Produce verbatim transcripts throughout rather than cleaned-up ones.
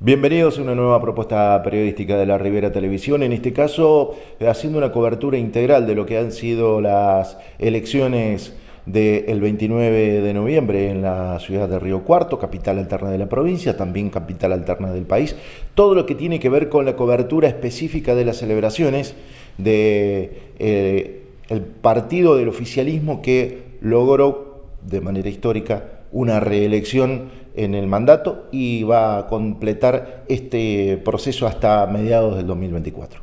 Bienvenidos a una nueva propuesta periodística de la Ribera Televisión, en este caso haciendo una cobertura integral de lo que han sido las elecciones del veintinueve de noviembre en la ciudad de Río Cuarto, capital alterna de la provincia, también capital alterna del país. Todo lo que tiene que ver con la cobertura específica de las celebraciones de eh, el partido del oficialismo que logró de manera histórica una reelección en el mandato y va a completar este proceso hasta mediados del dos mil veinticuatro.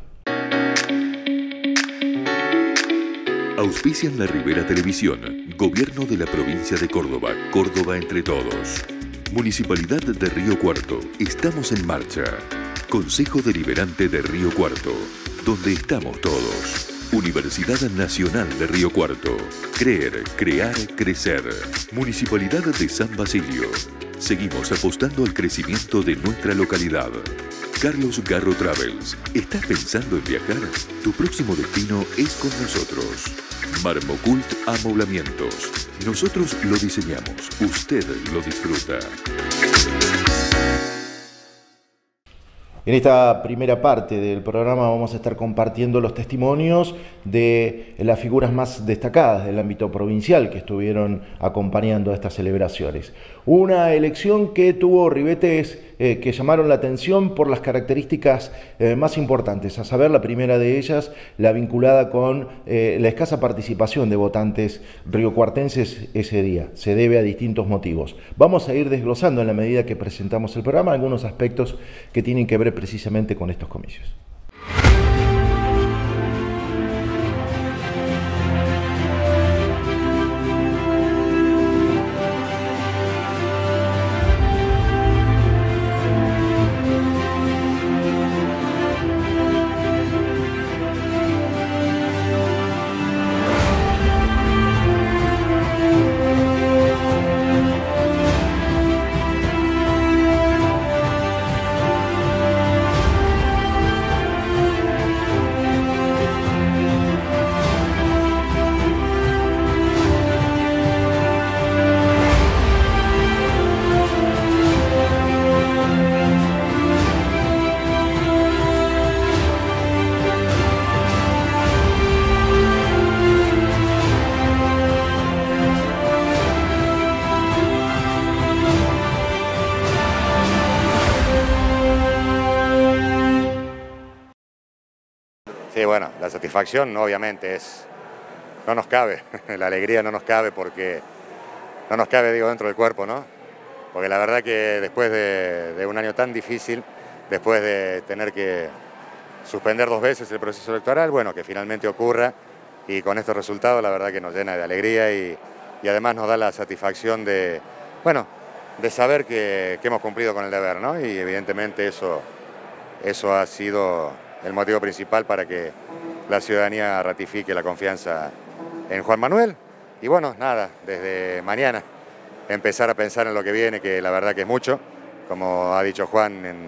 Auspician la Ribera Televisión, Gobierno de la Provincia de Córdoba, Córdoba entre todos. Municipalidad de Río Cuarto, estamos en marcha. Consejo Deliberante de Río Cuarto, donde estamos todos. Universidad Nacional de Río Cuarto. Creer, crear, crecer. Municipalidad de San Basilio. Seguimos apostando al crecimiento de nuestra localidad. Carlos Garro Travels. ¿Estás pensando en viajar? Tu próximo destino es con nosotros. Marmocult Amoblamientos. Nosotros lo diseñamos. Usted lo disfruta. En esta primera parte del programa vamos a estar compartiendo los testimonios de las figuras más destacadas del ámbito provincial que estuvieron acompañando a estas celebraciones. Una elección que tuvo ribetes eh, que llamaron la atención por las características eh, más importantes, a saber, la primera de ellas, la vinculada con eh, la escasa participación de votantes riocuartenses ese día. Se debe a distintos motivos. Vamos a ir desglosando en la medida que presentamos el programa algunos aspectos que tienen que ver precisamente con estos comicios. Sí, bueno, la satisfacción obviamente es, no nos cabe, la alegría no nos cabe porque, no nos cabe, digo, dentro del cuerpo, ¿no? Porque la verdad que después de, de un año tan difícil, después de tener que suspender dos veces el proceso electoral, bueno, que finalmente ocurra y con estos resultados la verdad que nos llena de alegría y, y además nos da la satisfacción de, bueno, de saber que, que hemos cumplido con el deber, ¿no? Y evidentemente eso, eso ha sido el motivo principal para que la ciudadanía ratifique la confianza en Juan Manuel. Y bueno, nada, desde mañana empezar a pensar en lo que viene, que la verdad que es mucho, como ha dicho Juan en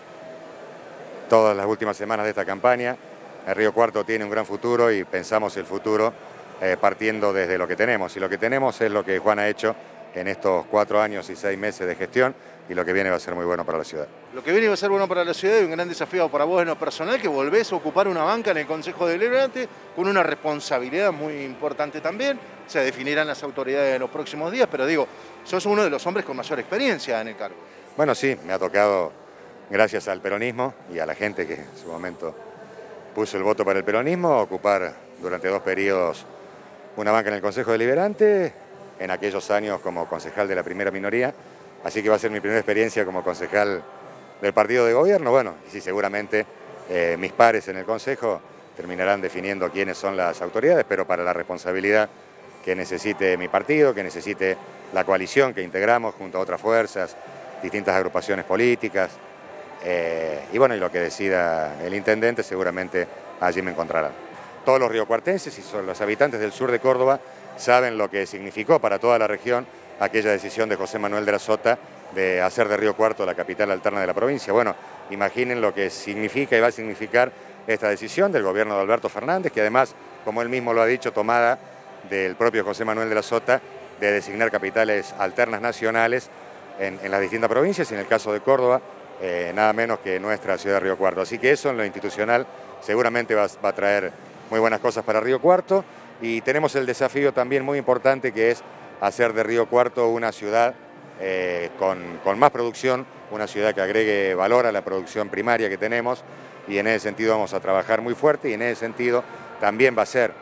todas las últimas semanas de esta campaña. El Río Cuarto tiene un gran futuro y pensamos el futuro eh, partiendo desde lo que tenemos. Y lo que tenemos es lo que Juan ha hecho en estos cuatro años y seis meses de gestión, y lo que viene va a ser muy bueno para la ciudad. Lo que viene va a ser bueno para la ciudad y un gran desafío para vos en lo personal, que volvés a ocupar una banca en el Consejo Deliberante con una responsabilidad muy importante también. Se definirán las autoridades en los próximos días, pero digo, sos uno de los hombres con mayor experiencia en el cargo. Bueno, sí, me ha tocado, gracias al peronismo y a la gente que en su momento puso el voto para el peronismo, ocupar durante dos periodos una banca en el Consejo Deliberante, en aquellos años como concejal de la primera minoría. Así que va a ser mi primera experiencia como concejal del partido de gobierno. Bueno, y sí, seguramente eh, mis pares en el Consejo terminarán definiendo quiénes son las autoridades, pero para la responsabilidad que necesite mi partido, que necesite la coalición que integramos junto a otras fuerzas, distintas agrupaciones políticas, eh, y bueno, y lo que decida el intendente seguramente allí me encontrarán. Todos los riocuartenses y los habitantes del sur de Córdoba saben lo que significó para toda la región aquella decisión de José Manuel de la Sota de hacer de Río Cuarto la capital alterna de la provincia. Bueno, imaginen lo que significa y va a significar esta decisión del gobierno de Alberto Fernández, que además, como él mismo lo ha dicho, tomada del propio José Manuel de la Sota, de designar capitales alternas nacionales en, en las distintas provincias, y en el caso de Córdoba, eh, nada menos que nuestra ciudad de Río Cuarto. Así que eso en lo institucional seguramente va, va a traer muy buenas cosas para Río Cuarto, y tenemos el desafío también muy importante, que es hacer de Río Cuarto una ciudad eh, con, con más producción, una ciudad que agregue valor a la producción primaria que tenemos, y en ese sentido vamos a trabajar muy fuerte, y en ese sentido también va a ser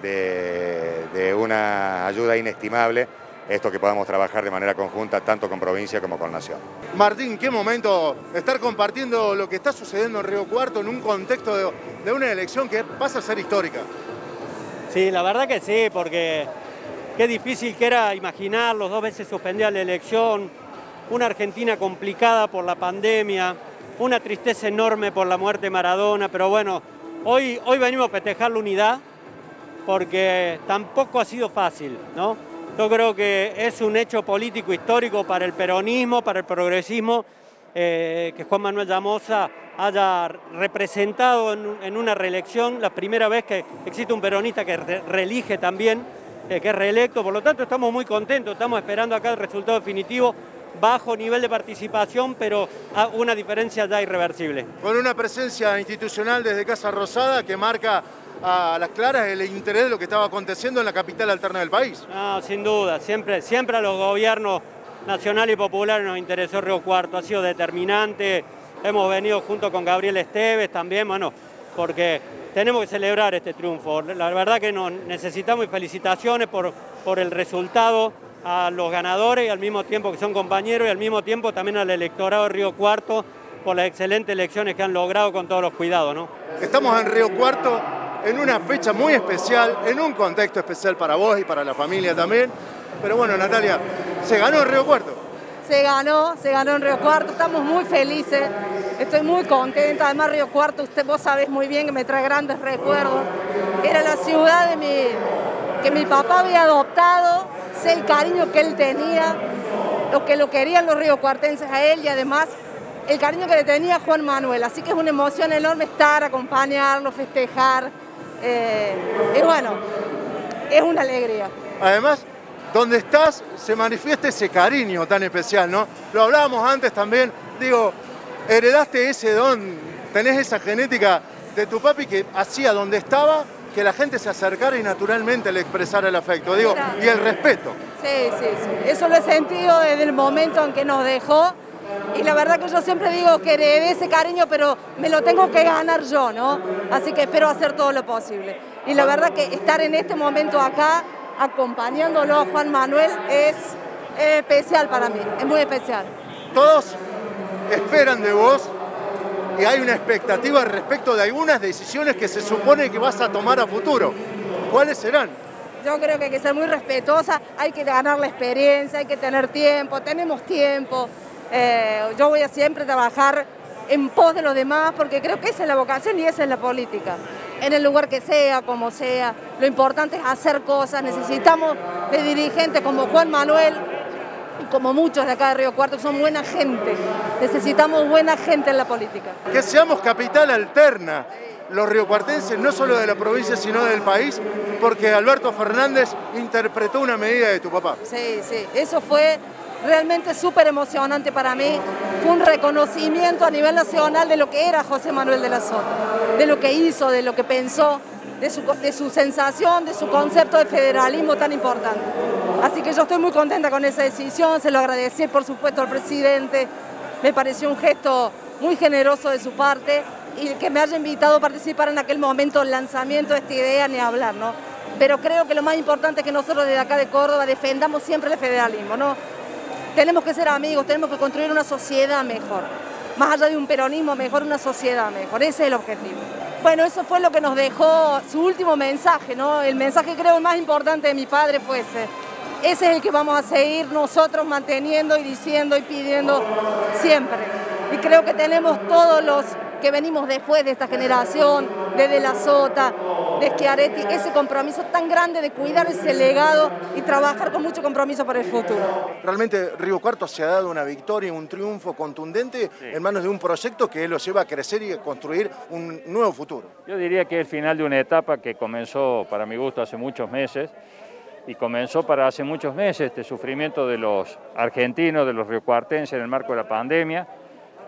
de, de una ayuda inestimable esto que podamos trabajar de manera conjunta tanto con provincia como con nación. Martín, qué momento estar compartiendo lo que está sucediendo en Río Cuarto en un contexto de, de una elección que pasa a ser histórica. Sí, la verdad que sí, porque qué difícil que era imaginarlo, dos veces suspendida la elección, una Argentina complicada por la pandemia, una tristeza enorme por la muerte de Maradona, pero bueno, hoy, hoy venimos a festejar la unidad porque tampoco ha sido fácil, ¿no? Yo creo que es un hecho político histórico para el peronismo, para el progresismo, eh, que Juan Manuel Llamosa haya representado en, en una reelección, la primera vez que existe un peronista que re, reelige también, eh, que es reelecto. Por lo tanto, estamos muy contentos, estamos esperando acá el resultado definitivo, bajo nivel de participación, pero a una diferencia ya irreversible. Con una presencia institucional desde Casa Rosada que marca a las claras el interés de lo que estaba aconteciendo en la capital alterna del país. No, sin duda, siempre, siempre a los gobiernos nacionales y populares nos interesó Río Cuarto, ha sido determinante, hemos venido junto con Gabriel Esteves también, bueno, porque tenemos que celebrar este triunfo. La verdad que nos necesitamos, y felicitaciones por, por el resultado a los ganadores y al mismo tiempo que son compañeros, y al mismo tiempo también al electorado de Río Cuarto por las excelentes elecciones que han logrado con todos los cuidados, ¿no? Estamos en Río Cuarto en una fecha muy especial, en un contexto especial para vos y para la familia también. Pero bueno, Natalia, ¿se ganó en Río Cuarto? Se ganó, se ganó en Río Cuarto, estamos muy felices, estoy muy contenta. Además, Río Cuarto, usted vos sabés muy bien que me trae grandes recuerdos. Era la ciudad de mi, que mi papá había adoptado, sé el cariño que él tenía, lo que lo querían los riocuartenses a él, y además el cariño que le tenía a Juan Manuel. Así que es una emoción enorme estar, acompañarlo, festejar. Eh, y bueno, es una alegría. Además, donde estás se manifiesta ese cariño tan especial, ¿no? Lo hablábamos antes también, digo, heredaste ese don, tenés esa genética de tu papi que hacía donde estaba que la gente se acercara y naturalmente le expresara el afecto, digo, y el respeto. Sí, sí, sí, eso lo he sentido desde el momento en que nos dejó. Y la verdad que yo siempre digo que heredé ese cariño, pero me lo tengo que ganar yo, ¿no? Así que espero hacer todo lo posible. Y la verdad que estar en este momento acá, acompañándolo a Juan Manuel, es, es especial para mí, es muy especial. Todos esperan de vos y hay una expectativa respecto de algunas decisiones que se supone que vas a tomar a futuro. ¿Cuáles serán? Yo creo que hay que ser muy respetuosa, hay que ganar la experiencia, hay que tener tiempo, tenemos tiempo. Eh, yo voy a siempre trabajar en pos de los demás porque creo que esa es la vocación y esa es la política. En el lugar que sea, como sea, lo importante es hacer cosas. Necesitamos de dirigentes como Juan Manuel y como muchos de acá de Río Cuarto que son buena gente. Necesitamos buena gente en la política. Que seamos capital alterna, los riocuartenses, no solo de la provincia sino del país, porque Alberto Fernández interpretó una medida de tu papá. Sí, sí, eso fue realmente súper emocionante para mí. Fue un reconocimiento a nivel nacional de lo que era José Manuel de la Sota, de lo que hizo, de lo que pensó, de su, de su sensación, de su concepto de federalismo tan importante. Así que yo estoy muy contenta con esa decisión, se lo agradecí por supuesto al presidente, me pareció un gesto muy generoso de su parte, y que me haya invitado a participar en aquel momento del lanzamiento de esta idea, ni hablar, ¿no? Pero creo que lo más importante es que nosotros desde acá de Córdoba defendamos siempre el federalismo, ¿no? Tenemos que ser amigos, tenemos que construir una sociedad mejor. Más allá de un peronismo mejor, una sociedad mejor. Ese es el objetivo. Bueno, eso fue lo que nos dejó su último mensaje, ¿no? El mensaje creo el más importante de mi padre fue ese. Ese es el que vamos a seguir nosotros manteniendo y diciendo y pidiendo siempre. Y creo que tenemos todos los que venimos después de esta generación, de De la Sota, de Schiaretti, ese compromiso tan grande de cuidar ese legado y trabajar con mucho compromiso para el futuro. Realmente Río Cuarto se ha dado una victoria, un triunfo contundente sí. en manos de un proyecto que lo lleva a crecer y a construir un nuevo futuro. Yo diría que es el final de una etapa que comenzó, para mi gusto, hace muchos meses, y comenzó para hace muchos meses este sufrimiento de los argentinos, de los riocuartenses en el marco de la pandemia.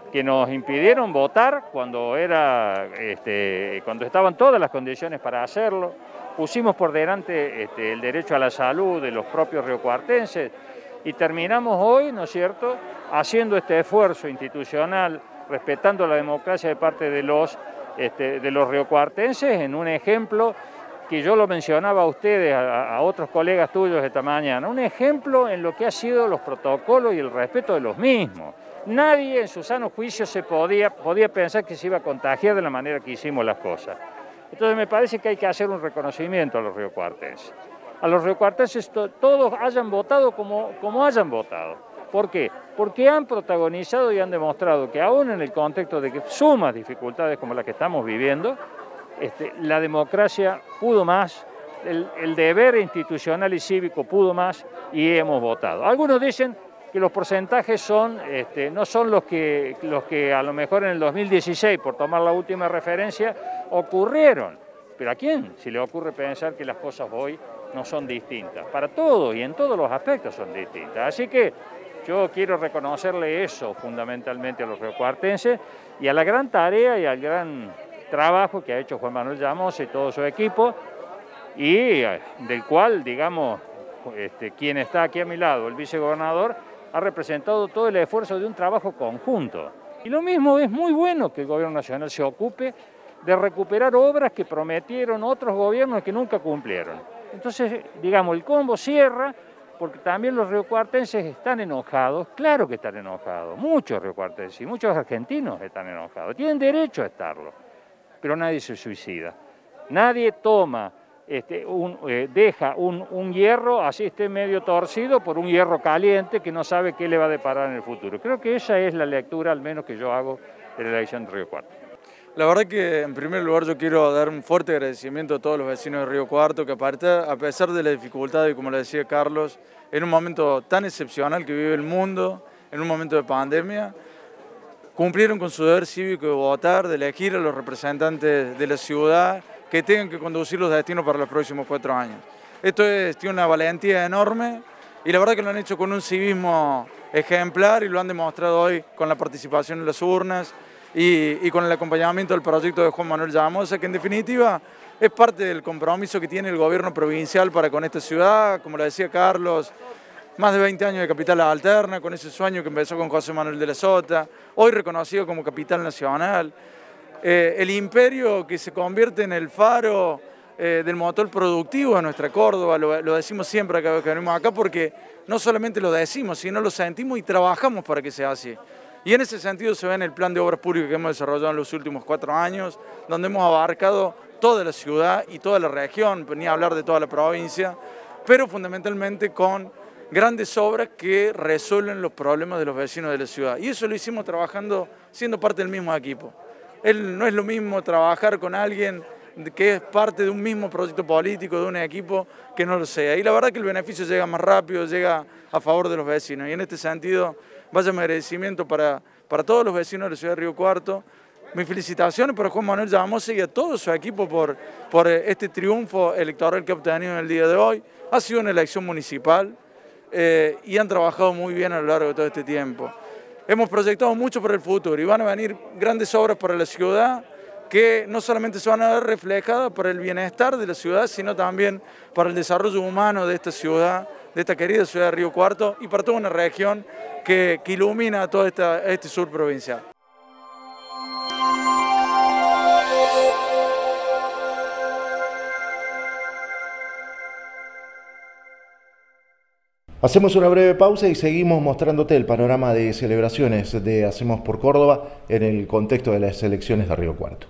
que nos impidieron votar cuando, era, este, cuando estaban todas las condiciones para hacerlo. Pusimos por delante este, el derecho a la salud de los propios riocuartenses y terminamos hoy, ¿no es cierto?, haciendo este esfuerzo institucional, respetando la democracia de parte de los, este, de los riocuartenses, en un ejemplo que yo lo mencionaba a ustedes, a, a otros colegas tuyos esta mañana, un ejemplo en lo que ha sido los protocolos y el respeto de los mismos. Nadie en su sano juicio se podía, podía pensar que se iba a contagiar de la manera que hicimos las cosas. Entonces me parece que hay que hacer un reconocimiento a los riocuartenses. A los riocuartenses to, todos hayan votado como, como hayan votado. ¿Por qué? Porque han protagonizado y han demostrado que aún en el contexto de que sumas dificultades como las que estamos viviendo, este, la democracia pudo más, el, el deber institucional y cívico pudo más y hemos votado. Algunos dicen que los porcentajes son, este, no son los que, los que a lo mejor en el dos mil dieciséis, por tomar la última referencia, ocurrieron. Pero ¿a quién se le ocurre pensar que las cosas hoy no son distintas? Para todos y en todos los aspectos son distintas. Así que yo quiero reconocerle eso fundamentalmente a los riocuartenses y a la gran tarea y al gran trabajo que ha hecho Juan Manuel Llamosa y todo su equipo, y del cual, digamos, este, quien está aquí a mi lado, el vicegobernador, ha representado todo el esfuerzo de un trabajo conjunto. Y lo mismo es muy bueno que el gobierno nacional se ocupe de recuperar obras que prometieron otros gobiernos que nunca cumplieron. Entonces, digamos, el combo cierra, porque también los riocuartenses están enojados, claro que están enojados, muchos riocuartenses y muchos argentinos están enojados, tienen derecho a estarlo, pero nadie se suicida, nadie toma, este, un, eh, deja un, un hierro, así esté medio torcido, por un hierro caliente que no sabe qué le va a deparar en el futuro. Creo que esa es la lectura, al menos que yo hago, de la elección de Río Cuarto. La verdad que en primer lugar yo quiero dar un fuerte agradecimiento a todos los vecinos de Río Cuarto que a pesar de la dificultad y como le decía Carlos, en un momento tan excepcional que vive el mundo, en un momento de pandemia, cumplieron con su deber cívico de votar, de elegir a los representantes de la ciudad que tengan que conducir los destinos para los próximos cuatro años. Esto es, tiene una valentía enorme y la verdad que lo han hecho con un civismo ejemplar y lo han demostrado hoy con la participación en las urnas, Y, y con el acompañamiento del proyecto de Juan Manuel Llamosa, que en definitiva es parte del compromiso que tiene el gobierno provincial para con esta ciudad, como lo decía Carlos, más de veinte años de capital alterna, con ese sueño que empezó con José Manuel de la Sota, hoy reconocido como capital nacional, eh, el imperio que se convierte en el faro eh, del motor productivo de nuestra Córdoba, lo, lo decimos siempre cada vez que venimos acá, porque no solamente lo decimos, sino lo sentimos y trabajamos para que sea así. Y en ese sentido se ve en el plan de obras públicas que hemos desarrollado en los últimos cuatro años, donde hemos abarcado toda la ciudad y toda la región, ni hablar de toda la provincia, pero fundamentalmente con grandes obras que resuelven los problemas de los vecinos de la ciudad. Y eso lo hicimos trabajando, siendo parte del mismo equipo. Él no es lo mismo trabajar con alguien que es parte de un mismo proyecto político, de un equipo, que no lo sea. Y la verdad que el beneficio llega más rápido, llega a favor de los vecinos. Y en este sentido, vaya mi agradecimiento para, para todos los vecinos de la ciudad de Río Cuarto. Mis felicitaciones para Juan Manuel Llamosa y a todo su equipo por, por este triunfo electoral que ha obtenido en el día de hoy. Ha sido una elección municipal eh, y han trabajado muy bien a lo largo de todo este tiempo. Hemos proyectado mucho para el futuro y van a venir grandes obras para la ciudad que no solamente se van a ver reflejadas para el bienestar de la ciudad, sino también para el desarrollo humano de esta ciudad, de esta querida ciudad de Río Cuarto y para toda una región que, que ilumina a todo esta, este sur provincial. Hacemos una breve pausa y seguimos mostrándote el panorama de celebraciones de Hacemos por Córdoba en el contexto de las elecciones de Río Cuarto.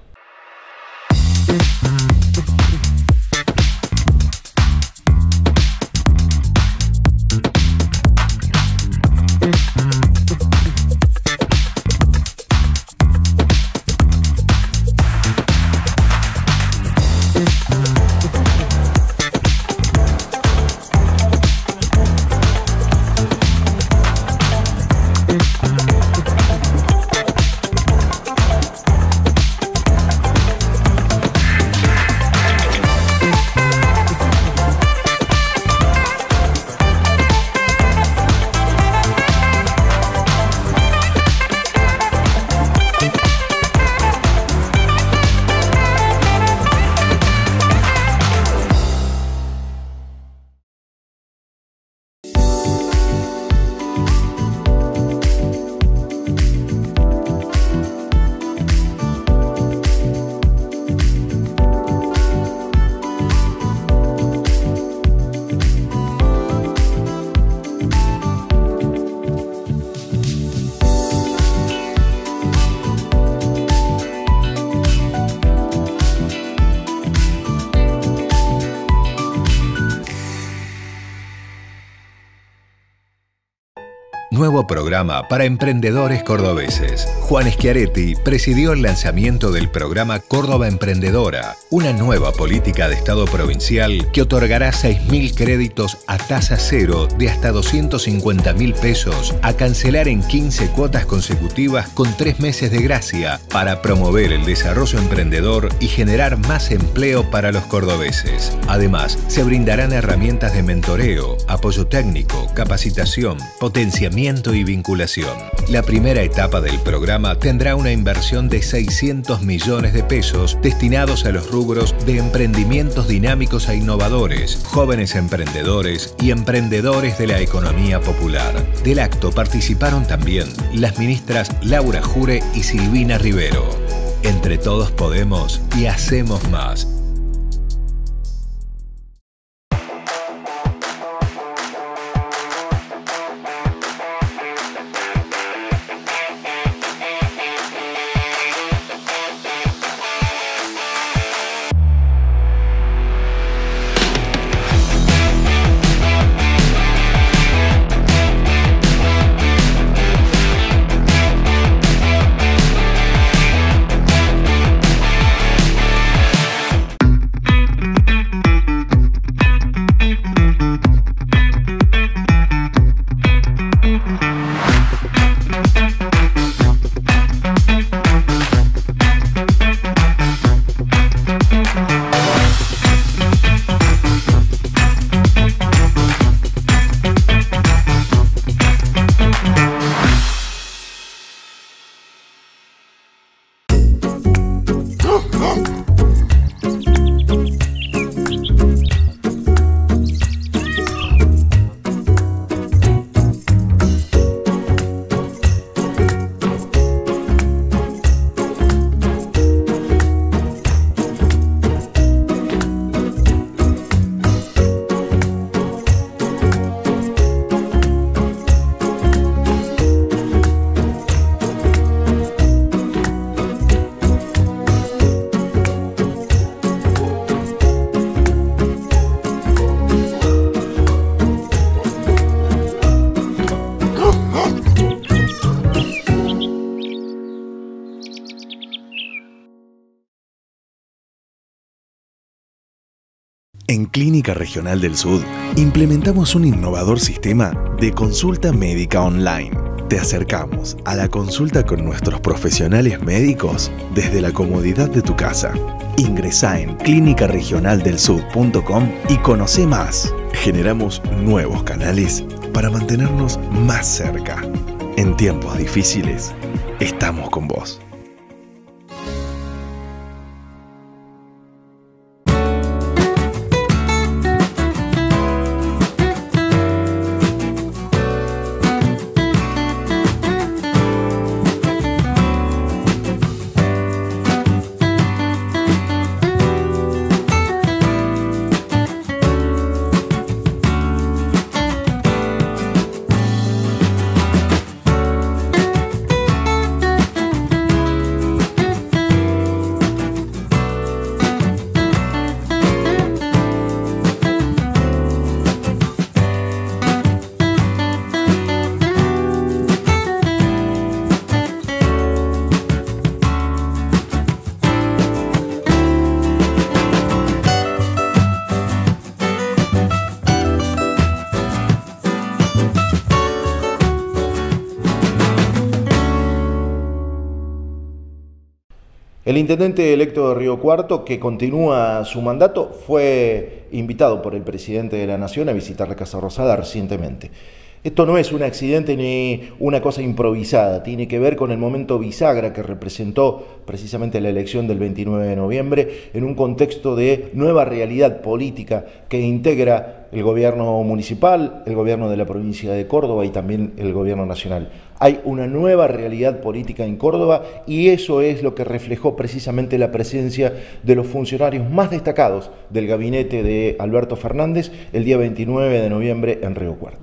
nuevo programa para emprendedores cordobeses. Juan Schiaretti presidió el lanzamiento del programa Córdoba Emprendedora, una nueva política de Estado provincial que otorgará seis mil créditos a tasa cero de hasta doscientos cincuenta mil pesos a cancelar en quince cuotas consecutivas con tres meses de gracia para promover el desarrollo emprendedor y generar más empleo para los cordobeses. Además, se brindarán herramientas de mentoreo, apoyo técnico, capacitación, potenciamiento y vinculación. La primera etapa del programa tendrá una inversión de seiscientos millones de pesos destinados a los rubros de emprendimientos dinámicos e innovadores, jóvenes emprendedores y emprendedores de la economía popular. Del acto participaron también las ministras Laura Jure y Silvina Rivero. Entre todos podemos y hacemos más. En Clínica Regional del Sud implementamos un innovador sistema de consulta médica online. Te acercamos a la consulta con nuestros profesionales médicos desde la comodidad de tu casa. Ingresá en clínica regional del sud punto com y conoce más. Generamos nuevos canales para mantenernos más cerca. En tiempos difíciles, estamos con vos. El intendente electo de Río Cuarto, que continúa su mandato, fue invitado por el presidente de la Nación a visitar la Casa Rosada recientemente. Esto no es un accidente ni una cosa improvisada, tiene que ver con el momento bisagra que representó precisamente la elección del veintinueve de noviembre en un contexto de nueva realidad política que integra el gobierno municipal, el gobierno de la provincia de Córdoba y también el gobierno nacional. Hay una nueva realidad política en Córdoba y eso es lo que reflejó precisamente la presencia de los funcionarios más destacados del gabinete de Alberto Fernández el día veintinueve de noviembre en Río Cuarto.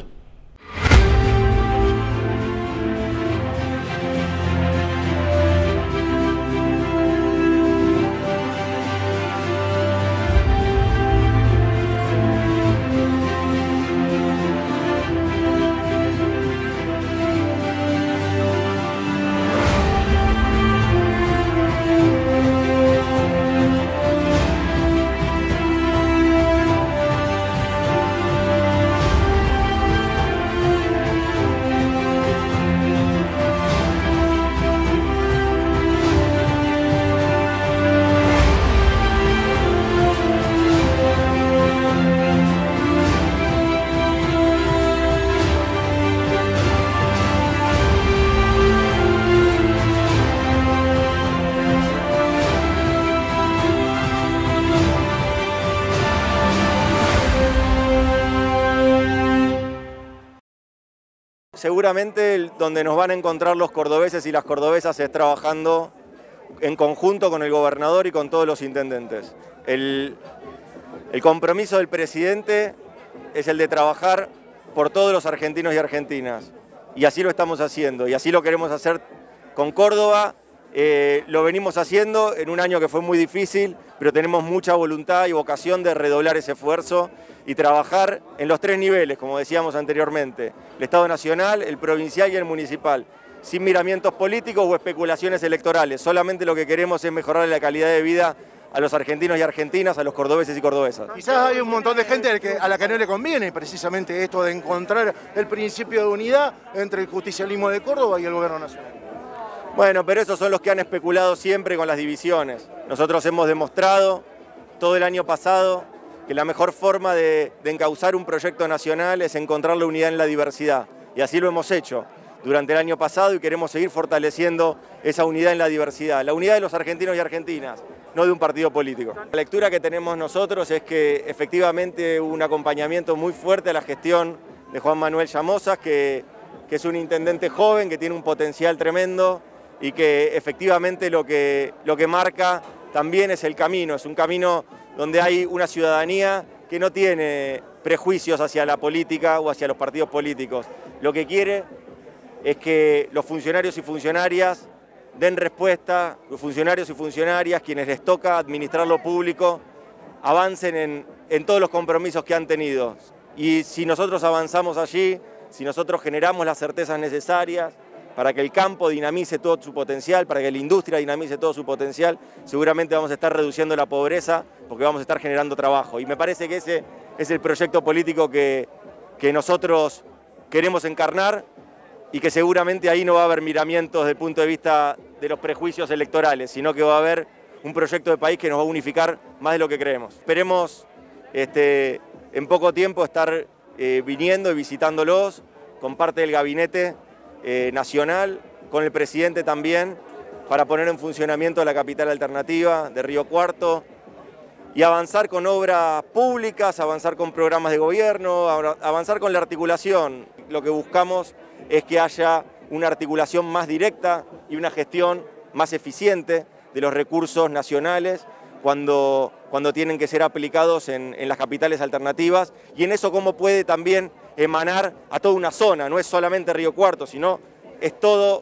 Seguramente donde nos van a encontrar los cordobeses y las cordobesas es trabajando en conjunto con el gobernador y con todos los intendentes. El, el compromiso del presidente es el de trabajar por todos los argentinos y argentinas. Y así lo estamos haciendo, y así lo queremos hacer con Córdoba. Eh, lo venimos haciendo en un año que fue muy difícil, pero tenemos mucha voluntad y vocación de redoblar ese esfuerzo y trabajar en los tres niveles, como decíamos anteriormente, el Estado Nacional, el provincial y el municipal, sin miramientos políticos o especulaciones electorales. Solamente lo que queremos es mejorar la calidad de vida a los argentinos y argentinas, a los cordobeses y cordobesas. Quizás hay un montón de gente a la que no le conviene precisamente esto de encontrar el principio de unidad entre el justicialismo de Córdoba y el gobierno nacional. Bueno, pero esos son los que han especulado siempre con las divisiones. Nosotros hemos demostrado todo el año pasado que la mejor forma de, de encauzar un proyecto nacional es encontrar la unidad en la diversidad. Y así lo hemos hecho durante el año pasado y queremos seguir fortaleciendo esa unidad en la diversidad. La unidad de los argentinos y argentinas, no de un partido político. La lectura que tenemos nosotros es que efectivamente hubo un acompañamiento muy fuerte a la gestión de Juan Manuel Llamosas, que, que es un intendente joven, que tiene un potencial tremendo y que efectivamente lo que, lo que marca también es el camino, es un camino donde hay una ciudadanía que no tiene prejuicios hacia la política o hacia los partidos políticos. Lo que quiere es que los funcionarios y funcionarias den respuesta, los funcionarios y funcionarias, quienes les toca administrar lo público, avancen en, en todos los compromisos que han tenido. Y si nosotros avanzamos allí, si nosotros generamos las certezas necesarias para que el campo dinamice todo su potencial, para que la industria dinamice todo su potencial, seguramente vamos a estar reduciendo la pobreza porque vamos a estar generando trabajo. Y me parece que ese es el proyecto político que, que nosotros queremos encarnar y que seguramente ahí no va a haber miramientos desde el punto de vista de los prejuicios electorales, sino que va a haber un proyecto de país que nos va a unificar más de lo que creemos. Esperemos este, en poco tiempo estar eh, viniendo y visitándolos con parte del gabinete Eh, nacional, con el presidente también, para poner en funcionamiento la capital alternativa de Río Cuarto y avanzar con obras públicas, avanzar con programas de gobierno, avanzar con la articulación. Lo que buscamos es que haya una articulación más directa y una gestión más eficiente de los recursos nacionales cuando, cuando tienen que ser aplicados en, en las capitales alternativas, y en eso cómo puede también emanar a toda una zona, no es solamente Río Cuarto, sino es todo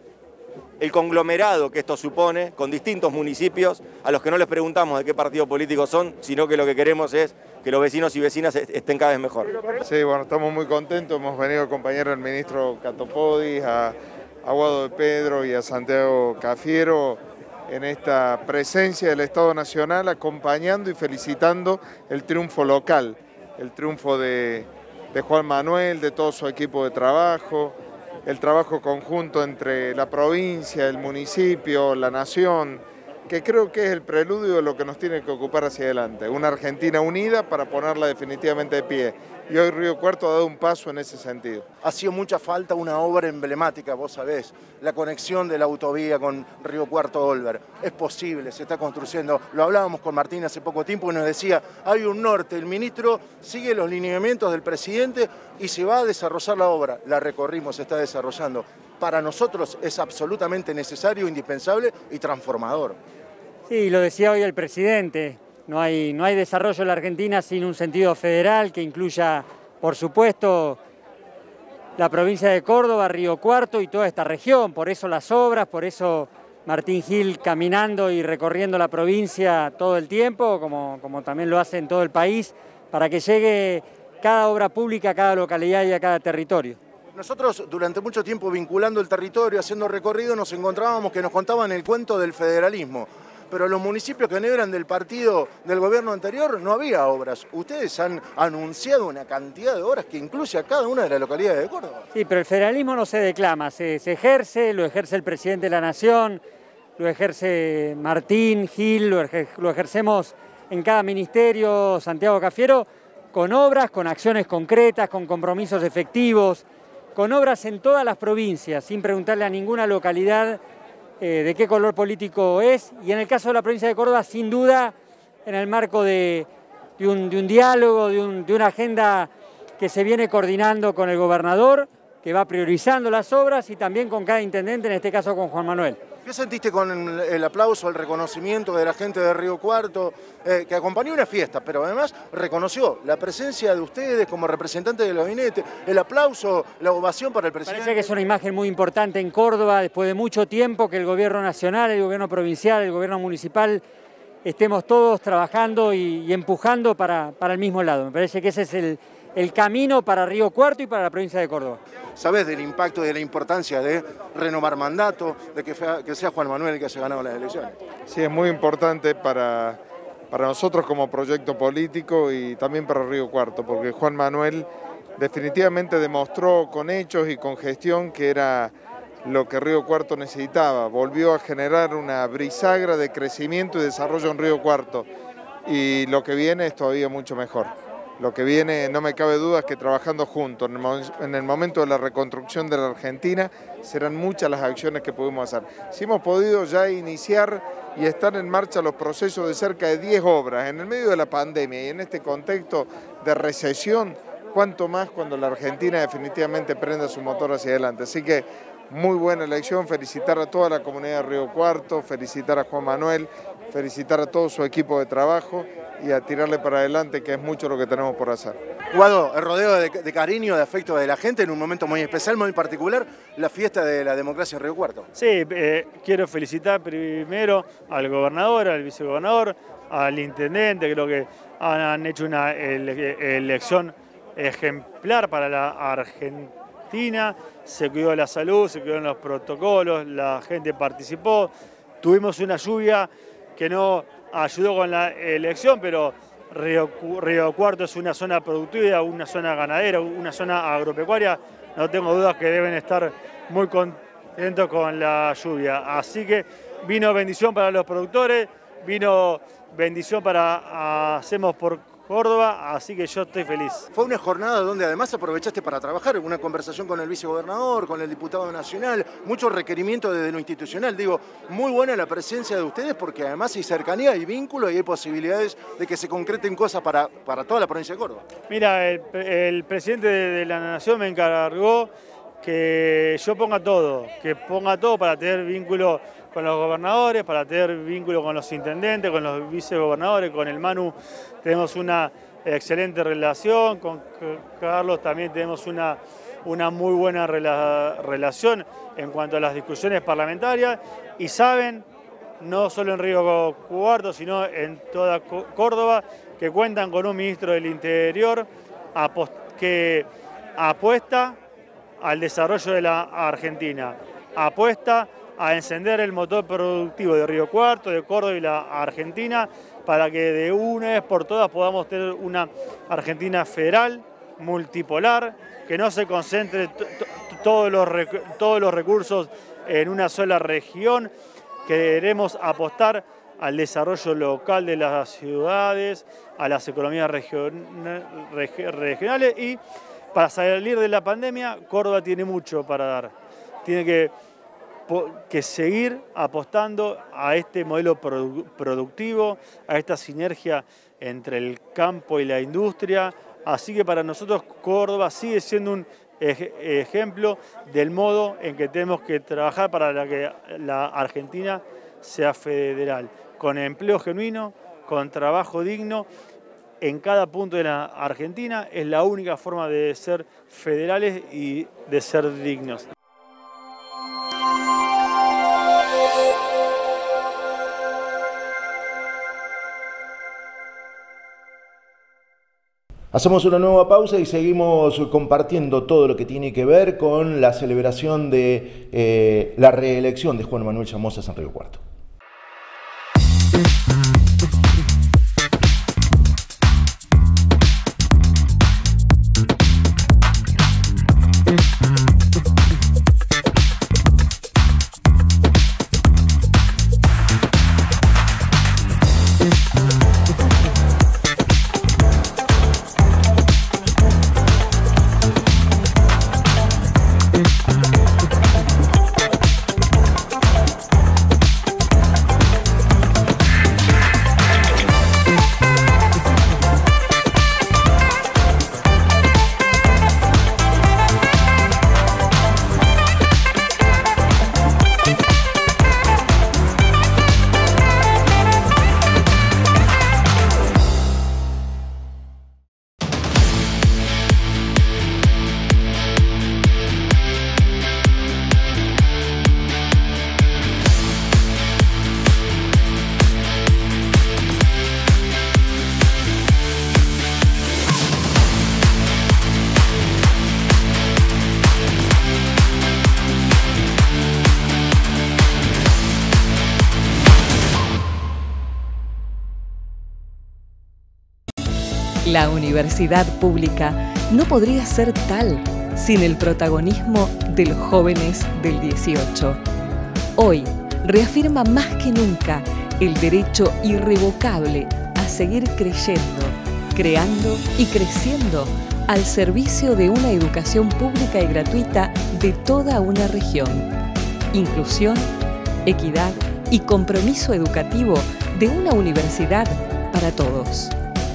el conglomerado que esto supone, con distintos municipios, a los que no les preguntamos de qué partido político son, sino que lo que queremos es que los vecinos y vecinas estén cada vez mejor. Sí, bueno, estamos muy contentos, hemos venido a acompañar al ministro Catopodis, a, a Guado de Pedro y a Santiago Cafiero en esta presencia del Estado Nacional, acompañando y felicitando el triunfo local, el triunfo de de Juan Manuel, de todo su equipo de trabajo, el trabajo conjunto entre la provincia, el municipio, la nación, que creo que es el preludio de lo que nos tiene que ocupar hacia adelante. Una Argentina unida para ponerla definitivamente de pie. Y hoy Río Cuarto ha dado un paso en ese sentido. Ha sido mucha falta una obra emblemática, vos sabés, la conexión de la autovía con Río Cuarto-Olver. Es posible, se está construyendo. Lo hablábamos con Martín hace poco tiempo y nos decía, hay un norte, el ministro sigue los lineamientos del presidente y se va a desarrollar la obra. La recorrimos, se está desarrollando. Para nosotros es absolutamente necesario, indispensable y transformador. Sí, lo decía hoy el presidente. No hay, no hay desarrollo en la Argentina sin un sentido federal que incluya, por supuesto, la provincia de Córdoba, Río Cuarto y toda esta región. Por eso las obras, por eso Martín Gil caminando y recorriendo la provincia todo el tiempo, como, como también lo hace en todo el país, para que llegue cada obra pública a cada localidad y a cada territorio. Nosotros durante mucho tiempo vinculando el territorio, haciendo recorrido, nos encontrábamos que nos contaban el cuento del federalismo. Pero los municipios que no eran del partido del gobierno anterior no había obras. Ustedes han anunciado una cantidad de obras que incluye a cada una de las localidades de Córdoba. Sí, pero el federalismo no se declama, se, se ejerce, lo ejerce el presidente de la Nación, lo ejerce Martín Gil, lo, ejer, lo ejercemos en cada ministerio, Santiago Cafiero, con obras, con acciones concretas, con compromisos efectivos, con obras en todas las provincias, sin preguntarle a ninguna localidad Eh, de qué color político es, y en el caso de la provincia de Córdoba, sin duda, en el marco de, de, un, de un diálogo, de, un, de una agenda que se viene coordinando con el gobernador, que va priorizando las obras y también con cada intendente, en este caso con Juan Manuel. ¿Qué sentiste con el aplauso, el reconocimiento de la gente de Río Cuarto, eh, que acompañó una fiesta, pero además reconoció la presencia de ustedes como representantes del gabinete, el aplauso, la ovación para el presidente? Parece que es una imagen muy importante en Córdoba, después de mucho tiempo que el gobierno nacional, el gobierno provincial, el gobierno municipal, estemos todos trabajando y, y empujando para, para el mismo lado. Me parece que ese es el, el camino para Río Cuarto y para la provincia de Córdoba. ¿Sabés del impacto y de la importancia de renovar mandato, de que, que sea Juan Manuel el que haya ganado las elecciones? Sí, es muy importante para, para nosotros como proyecto político y también para Río Cuarto, porque Juan Manuel definitivamente demostró con hechos y con gestión que era lo que Río Cuarto necesitaba. Volvió a generar una bisagra de crecimiento y desarrollo en Río Cuarto y lo que viene es todavía mucho mejor. Lo que viene, no me cabe duda, es que trabajando juntos, en el momento de la reconstrucción de la Argentina, serán muchas las acciones que podemos hacer. Si hemos podido ya iniciar y estar en marcha los procesos de cerca de diez obras en el medio de la pandemia y en este contexto de recesión, cuanto más cuando la Argentina definitivamente prenda su motor hacia adelante. Así que muy buena elección, felicitar a toda la comunidad de Río Cuarto, felicitar a Juan Manuel, felicitar a todo su equipo de trabajo y a tirarle para adelante, que es mucho lo que tenemos por hacer. Guado, el rodeo de, de cariño, de afecto de la gente en un momento muy especial, muy particular, la fiesta de la democracia en Río Cuarto. Sí, eh, quiero felicitar primero al gobernador, al vicegobernador, al intendente, creo que han, han hecho una ele elección ejemplar para la Argentina, se cuidó la salud, se cuidó los protocolos, la gente participó, tuvimos una lluvia que no ayudó con la elección, pero Río, Río Cuarto es una zona productiva, una zona ganadera, una zona agropecuaria. No tengo dudas que deben estar muy contentos con la lluvia. Así que vino bendición para los productores, vino bendición para Hacemos por Córdoba, así que yo estoy feliz. Fue una jornada donde además aprovechaste para trabajar, una conversación con el vicegobernador, con el diputado nacional, muchos requerimientos desde lo institucional. Digo, muy buena la presencia de ustedes porque además hay cercanía, hay vínculo y hay posibilidades de que se concreten cosas para, para toda la provincia de Córdoba. Mira, el, el presidente de la Nación me encargó que yo ponga todo, que ponga todo para tener vínculo con los gobernadores, para tener vínculo con los intendentes, con los vicegobernadores, con el Manu tenemos una excelente relación, con Carlos también tenemos una, una muy buena rela, relación en cuanto a las discusiones parlamentarias y saben, no solo en Río Cuarto, sino en toda Córdoba, que cuentan con un ministro del Interior que apuesta al desarrollo de la Argentina, apuesta a encender el motor productivo de Río Cuarto, de Córdoba y la Argentina, para que de una vez por todas podamos tener una Argentina federal, multipolar, que no se concentre todos los, todos los recursos en una sola región. Queremos apostar al desarrollo local de las ciudades, a las economías regional, regionales y para salir de la pandemia, Córdoba tiene mucho para dar. Tiene que que seguir apostando a este modelo produ productivo, a esta sinergia entre el campo y la industria. Así que para nosotros Córdoba sigue siendo un ej ejemplo del modo en que tenemos que trabajar para la que la Argentina sea federal, con empleo genuino, con trabajo digno. En cada punto de la Argentina es la única forma de ser federales y de ser dignos. Hacemos una nueva pausa y seguimos compartiendo todo lo que tiene que ver con la celebración de eh, la reelección de Juan Manuel Llamosa en Río Cuarto. La universidad pública no podría ser tal sin el protagonismo de los jóvenes del dieciocho. Hoy reafirma más que nunca el derecho irrevocable a seguir creyendo, creando y creciendo al servicio de una educación pública y gratuita de toda una región. Inclusión, equidad y compromiso educativo de una universidad para todos.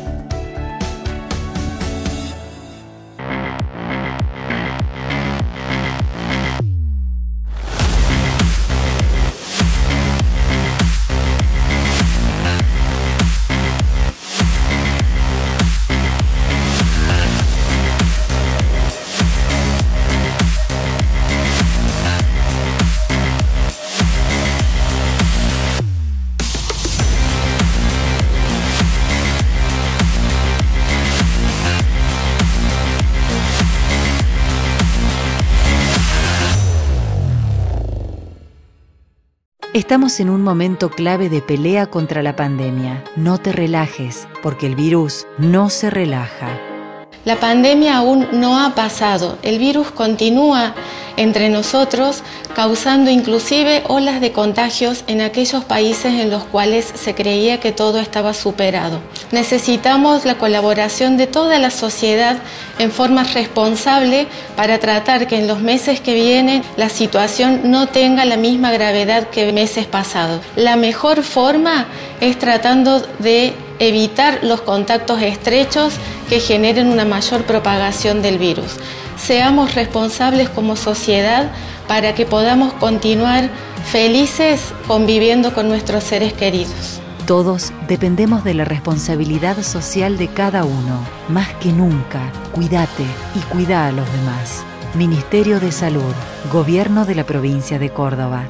Estamos en un momento clave de pelea contra la pandemia. No te relajes, porque el virus no se relaja. La pandemia aún no ha pasado. El virus continúa entre nosotros, causando inclusive olas de contagios en aquellos países en los cuales se creía que todo estaba superado. Necesitamos la colaboración de toda la sociedad en forma responsable para tratar que en los meses que vienen la situación no tenga la misma gravedad que meses pasados. La mejor forma es tratando de evitar los contactos estrechos que generen una mayor propagación del virus. Seamos responsables como sociedad para que podamos continuar felices conviviendo con nuestros seres queridos. Todos dependemos de la responsabilidad social de cada uno. Más que nunca, cuídate y cuida a los demás. Ministerio de Salud, Gobierno de la Provincia de Córdoba.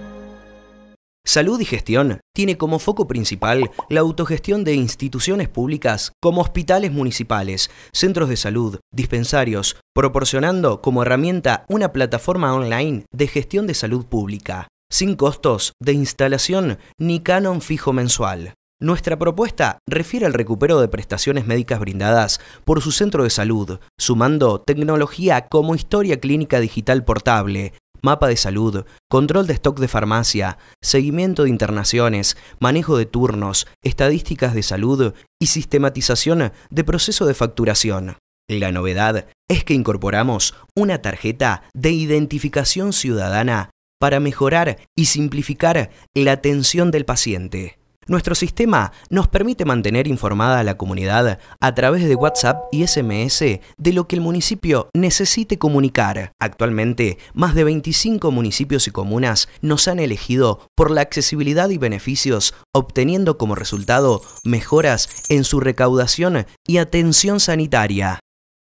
Salud y Gestión tiene como foco principal la autogestión de instituciones públicas como hospitales municipales, centros de salud, dispensarios, proporcionando como herramienta una plataforma online de gestión de salud pública, sin costos de instalación ni canon fijo mensual. Nuestra propuesta refiere al recupero de prestaciones médicas brindadas por su centro de salud, sumando tecnología como historia clínica digital portable, mapa de salud, control de stock de farmacia, seguimiento de internaciones, manejo de turnos, estadísticas de salud y sistematización de proceso de facturación. La novedad es que incorporamos una tarjeta de identificación ciudadana para mejorar y simplificar la atención del paciente. Nuestro sistema nos permite mantener informada a la comunidad a través de WhatsApp y S M S de lo que el municipio necesite comunicar. Actualmente, más de veinticinco municipios y comunas nos han elegido por la accesibilidad y beneficios, obteniendo como resultado mejoras en su recaudación y atención sanitaria.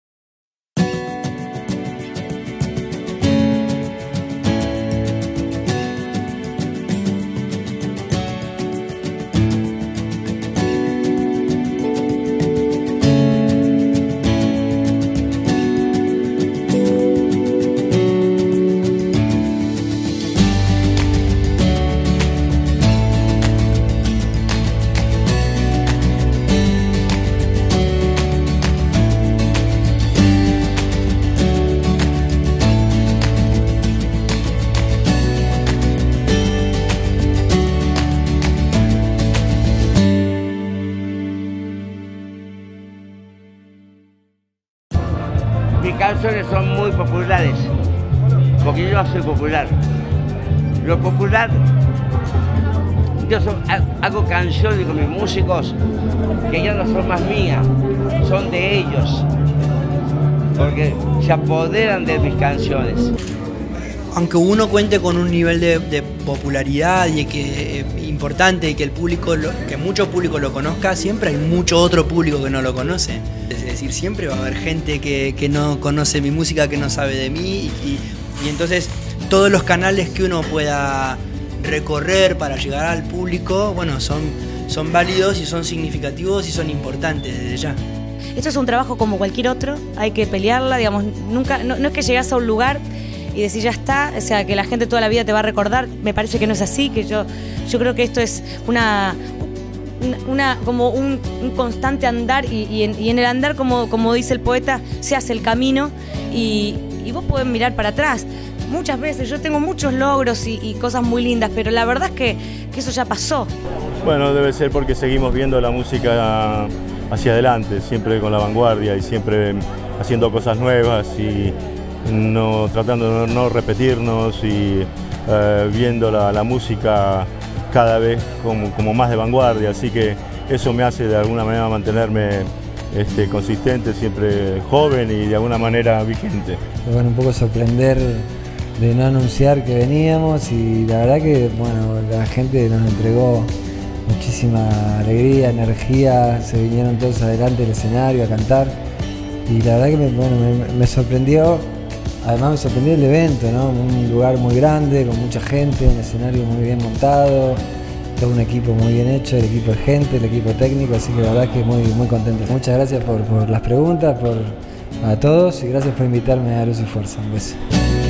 Mis canciones son muy populares, porque yo soy popular. Lo popular, yo so, hago canciones con mis músicos que ya no son más mías, son de ellos, porque se apoderan de mis canciones. Aunque uno cuente con un nivel de, de popularidad y que importante y que el público, lo, que mucho público lo conozca, siempre hay mucho otro público que no lo conoce. Es decir, siempre va a haber gente que, que no conoce mi música, que no sabe de mí y, y entonces todos los canales que uno pueda recorrer para llegar al público, bueno, son, son válidos y son significativos y son importantes desde ya. Esto es un trabajo como cualquier otro, hay que pelearla, digamos, nunca, no, no es que llegas a un lugar y decir ya está, o sea, que la gente toda la vida te va a recordar, me parece que no es así, que yo, yo creo que esto es una, una, como un, un constante andar y, y, en, y en el andar, como, como dice el poeta, se hace el camino y, y vos podés mirar para atrás. Muchas veces yo tengo muchos logros y, y cosas muy lindas, pero la verdad es que, que eso ya pasó. Bueno, debe ser porque seguimos viendo la música hacia adelante, siempre con la vanguardia y siempre haciendo cosas nuevas y no, tratando de no repetirnos y eh, viendo la, la música cada vez como, como más de vanguardia, así que eso me hace de alguna manera mantenerme este, consistente, siempre joven y de alguna manera vigente. Bueno, un poco sorprender de no anunciar que veníamos y la verdad que bueno, la gente nos entregó muchísima alegría, energía, se vinieron todos adelante del escenario a cantar y la verdad que me, bueno, me, me sorprendió, además me sorprendió el evento, ¿no? Un lugar muy grande, con mucha gente, un escenario muy bien montado, todo un equipo muy bien hecho, el equipo de gente, el equipo técnico, así que la verdad que muy, muy contento. Muchas gracias por, por las preguntas, por, a todos y gracias por invitarme a Luz y Fuerza. Un beso.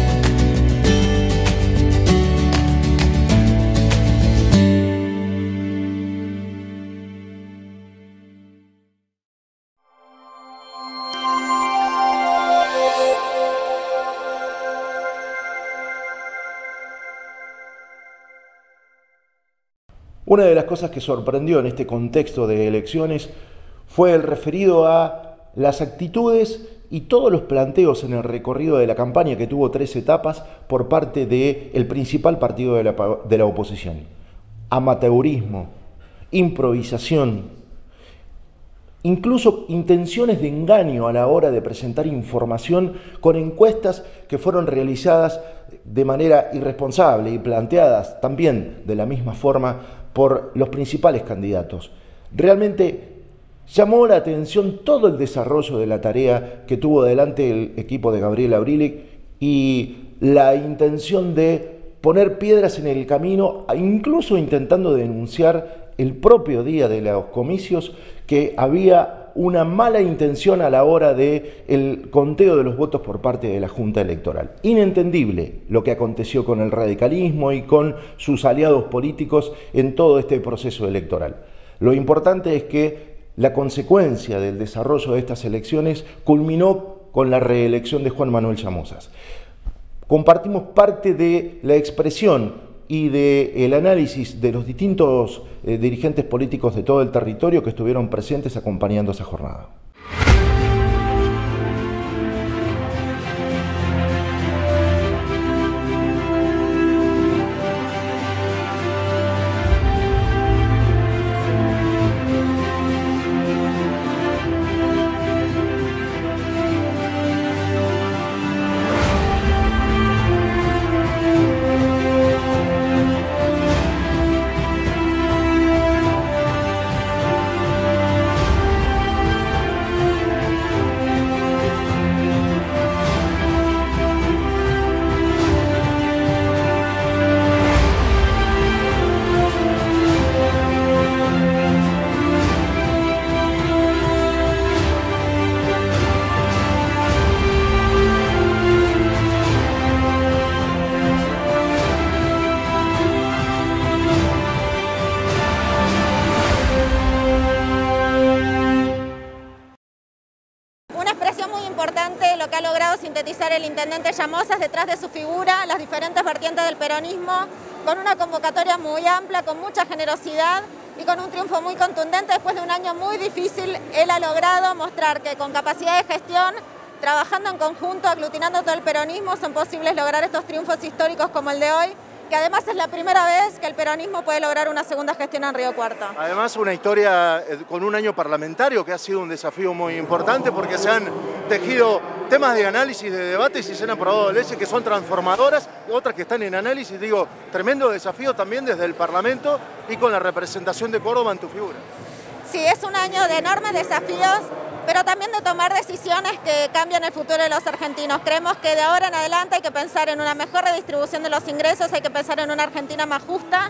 Una de las cosas que sorprendió en este contexto de elecciones fue el referido a las actitudes y todos los planteos en el recorrido de la campaña, que tuvo tres etapas, por parte del principal partido de la, de la oposición. Amateurismo, improvisación, incluso intenciones de engaño a la hora de presentar información con encuestas que fueron realizadas de manera irresponsable y planteadas también de la misma forma por los principales candidatos. Realmente llamó la atención todo el desarrollo de la tarea que tuvo delante el equipo de Gabriela Brillig y la intención de poner piedras en el camino, incluso intentando denunciar el propio día de los comicios que había una mala intención a la hora del conteo de los votos por parte de la Junta Electoral. Inentendible lo que aconteció con el radicalismo y con sus aliados políticos en todo este proceso electoral. Lo importante es que la consecuencia del desarrollo de estas elecciones culminó con la reelección de Juan Manuel Llamosas. Compartimos parte de la expresión y del análisis de los distintos eh, dirigentes políticos de todo el territorio que estuvieron presentes acompañando esa jornada. El intendente Llamosas, detrás de su figura, las diferentes vertientes del peronismo, con una convocatoria muy amplia, con mucha generosidad y con un triunfo muy contundente. Después de un año muy difícil, él ha logrado mostrar que con capacidad de gestión, trabajando en conjunto, aglutinando todo el peronismo, son posibles lograr estos triunfos históricos como el de hoy, que además es la primera vez que el peronismo puede lograr una segunda gestión en Río Cuarto. Además, una historia con un año parlamentario que ha sido un desafío muy importante porque se han tejido temas de análisis, de debates y se han aprobado leyes que son transformadoras, otras que están en análisis. Digo, tremendo desafío también desde el Parlamento y con la representación de Córdoba en tu figura. Sí, es un año de enormes desafíos, pero también de tomar decisiones que cambian el futuro de los argentinos. Creemos que de ahora en adelante hay que pensar en una mejor redistribución de los ingresos, hay que pensar en una Argentina más justa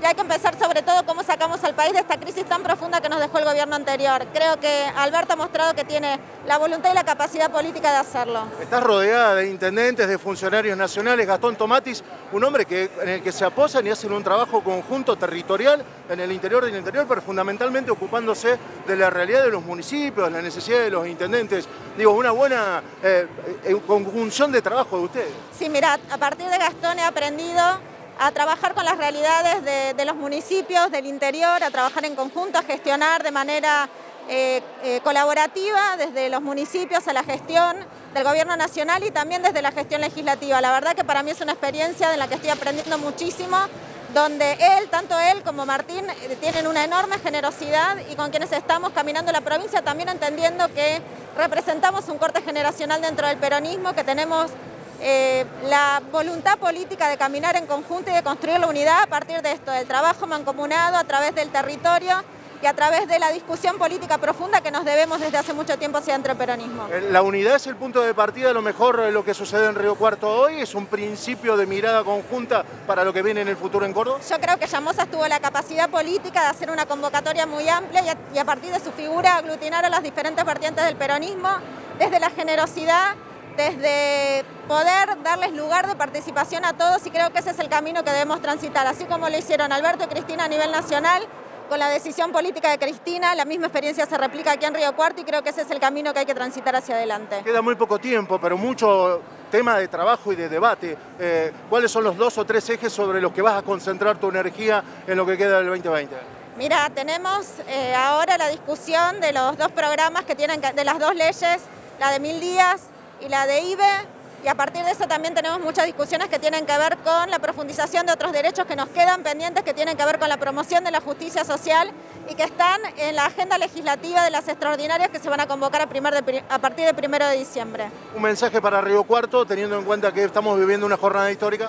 y hay que empezar sobre todo cómo sacamos al país de esta crisis tan profunda que nos dejó el gobierno anterior. Creo que Alberto ha mostrado que tiene la voluntad y la capacidad política de hacerlo. Estás rodeada de intendentes, de funcionarios nacionales. Gastón Tomatis, un hombre que, en el que se apoyan y hacen un trabajo conjunto territorial en el interior del interior, pero fundamentalmente ocupándose de la realidad de los municipios, la necesidad de los intendentes. Digo, una buena eh, conjunción de trabajo de ustedes. Sí, mirá, a partir de Gastón he aprendido a trabajar con las realidades de, de los municipios, del interior, a trabajar en conjunto, a gestionar de manera eh, eh, colaborativa desde los municipios a la gestión del gobierno nacional y también desde la gestión legislativa. La verdad que para mí es una experiencia en la que estoy aprendiendo muchísimo, donde él, tanto él como Martín, eh, tienen una enorme generosidad y con quienes estamos caminando la provincia también entendiendo que representamos un corte generacional dentro del peronismo, que tenemos Eh, la voluntad política de caminar en conjunto y de construir la unidad a partir de esto, del trabajo mancomunado a través del territorio y a través de la discusión política profunda que nos debemos desde hace mucho tiempo hacia dentro del peronismo. La unidad es el punto de partida, a lo mejor lo que sucede en Río Cuarto hoy es un principio de mirada conjunta para lo que viene en el futuro en Córdoba. Yo creo que Llamosas tuvo la capacidad política de hacer una convocatoria muy amplia y a, y a partir de su figura aglutinar a las diferentes vertientes del peronismo desde la generosidad, desde poder darles lugar de participación a todos, y creo que ese es el camino que debemos transitar, así como lo hicieron Alberto y Cristina a nivel nacional. Con la decisión política de Cristina, la misma experiencia se replica aquí en Río Cuarto y creo que ese es el camino que hay que transitar hacia adelante. Queda muy poco tiempo, pero mucho tema de trabajo y de debate. Eh, ¿Cuáles son los dos o tres ejes sobre los que vas a concentrar tu energía en lo que queda del veinte veinte? Mira, tenemos eh, ahora la discusión de los dos programas que tienen, que, de las dos leyes, la de Mil Días y la de I B E, y a partir de eso también tenemos muchas discusiones que tienen que ver con la profundización de otros derechos que nos quedan pendientes, que tienen que ver con la promoción de la justicia social y que están en la agenda legislativa de las extraordinarias que se van a convocar a, primer de, a partir del primero de diciembre. Un mensaje para Río Cuarto, teniendo en cuenta que estamos viviendo una jornada histórica.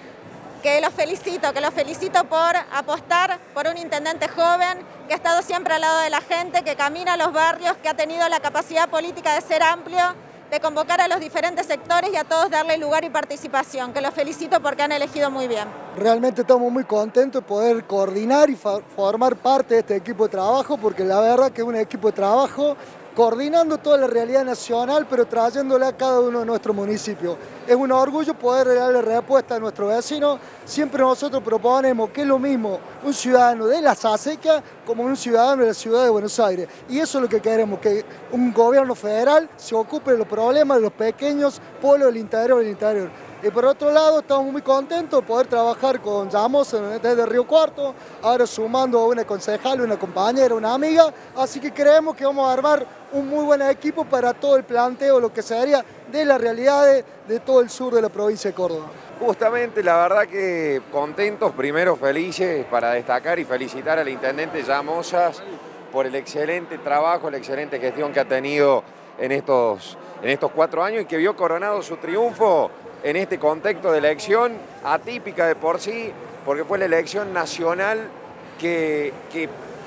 Que los felicito, que los felicito por apostar por un intendente joven que ha estado siempre al lado de la gente, que camina a los barrios, que ha tenido la capacidad política de ser amplio, de convocar a los diferentes sectores y a todos darle lugar y participación, que los felicito porque han elegido muy bien. Realmente estamos muy contentos de poder coordinar y formar parte de este equipo de trabajo, porque la verdad que es un equipo de trabajo coordinando toda la realidad nacional, pero trayéndola a cada uno de nuestros municipios. Es un orgullo poder darle respuesta a nuestros vecinos. Siempre nosotros proponemos que es lo mismo un ciudadano de las acecas como un ciudadano de la ciudad de Buenos Aires. Y eso es lo que queremos, que un gobierno federal se ocupe de los problemas de los pequeños pueblos del interior del interior. Y por otro lado, estamos muy contentos de poder trabajar con Llamosas desde Río Cuarto, ahora sumando a una concejal, una compañera, una amiga, así que creemos que vamos a armar un muy buen equipo para todo el planteo, lo que sería de las realidades de todo el sur de la provincia de Córdoba. Justamente, la verdad que contentos, primero felices para destacar y felicitar al intendente Llamosas por el excelente trabajo, la excelente gestión que ha tenido en estos, en estos cuatro años y que vio coronado su triunfo en este contexto de elección atípica de por sí, porque fue la elección nacional que, que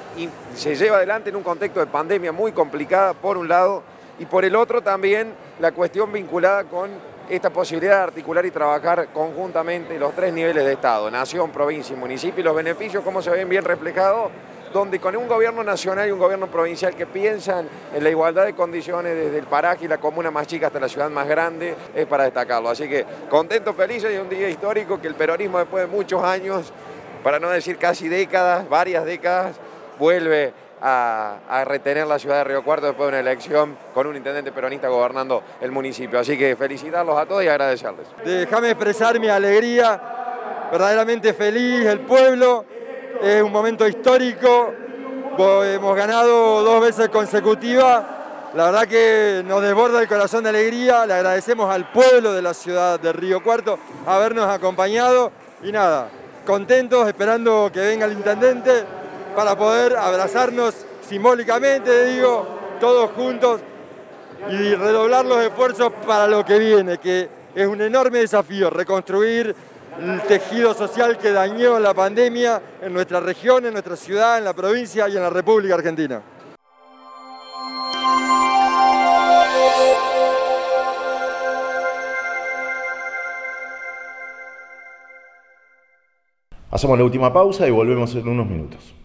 se lleva adelante en un contexto de pandemia muy complicada, por un lado, y por el otro también la cuestión vinculada con esta posibilidad de articular y trabajar conjuntamente los tres niveles de Estado, nación, provincia y municipio, y los beneficios, como se ven bien reflejados, donde con un gobierno nacional y un gobierno provincial que piensan en la igualdad de condiciones desde el paraje y la comuna más chica hasta la ciudad más grande, es para destacarlo. Así que contentos, felices, y un día histórico que el peronismo, después de muchos años, para no decir casi décadas, varias décadas, vuelve a, a retener la ciudad de Río Cuarto después de una elección con un intendente peronista gobernando el municipio. Así que felicitarlos a todos y agradecerles. Déjame expresar mi alegría, verdaderamente feliz, el pueblo. Es un momento histórico, hemos ganado dos veces consecutivas, la verdad que nos desborda el corazón de alegría, le agradecemos al pueblo de la ciudad de Río Cuarto habernos acompañado y nada, contentos, esperando que venga el intendente para poder abrazarnos simbólicamente, digo, todos juntos y redoblar los esfuerzos para lo que viene, que es un enorme desafío, reconstruir el tejido social que dañó la pandemia en nuestra región, en nuestra ciudad, en la provincia y en la República Argentina. Hacemos la última pausa y volvemos en unos minutos.